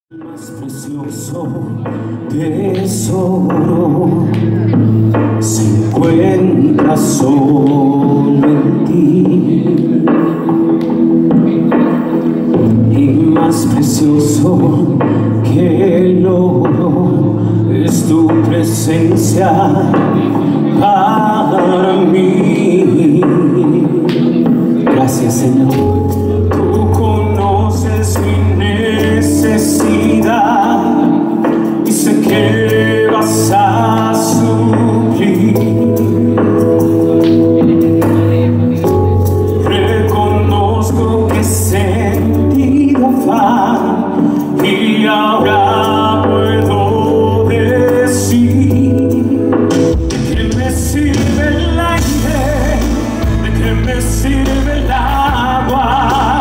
Más precioso tesoro se encuentra solo en ti, y más precioso que el oro es tu presencia para mí. Gracias, Señor. Tú conoces mi necesidad y sé que vas a suplir. Reconozco que he sentido afán y ahora puedo decir: ¿de qué me sirve el aire? ¿De qué me sirve el agua?